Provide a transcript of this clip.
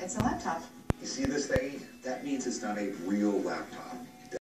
It's a laptop. You see this thing? That means it's not a real laptop.